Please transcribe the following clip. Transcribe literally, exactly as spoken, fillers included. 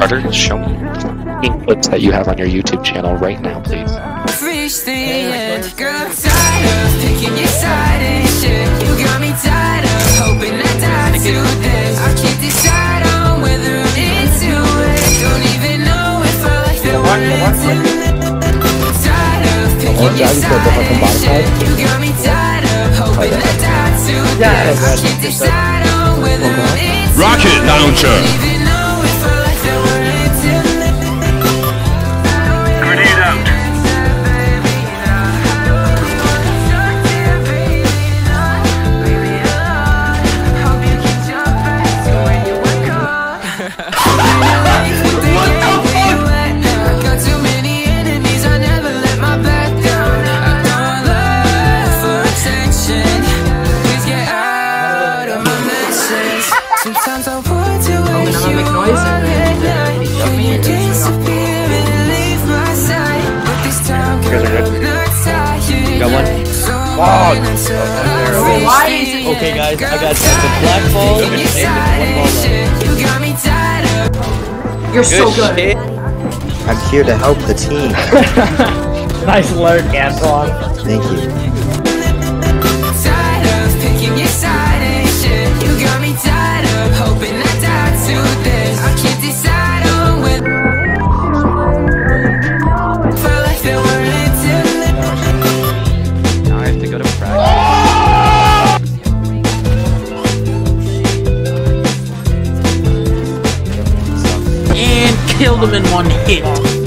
Carter, show me the clips that you have on your YouTube channel right now, please. Reach the end. Girl, I'm tired of picking your side and shit. You got me tired of hoping I die to this. I can't decide on whether I'm into it. Don't even know if I like the word intimate. Tired of picking your side and shit. You got me tired of hoping I die to this. I can't decide on whether I'm into it. Rocket launcher. Don't even know if I like the word intimate. Grenade out. Sometimes I wonder where you are at night. When you disappear and leave my side. But this time, girl, I'm not tired. Got one? Oh, okay, guys, I got the black ball and you got me tired of. You're so good. Shit. I'm here to help the team. Nice lurk, Antoine. Thank you. Tired of picking your side and shit. You got me tired of hoping I die to this. I can't decide on whether if I like the word intimate. Now I have to go to practice. And killed him in one hit.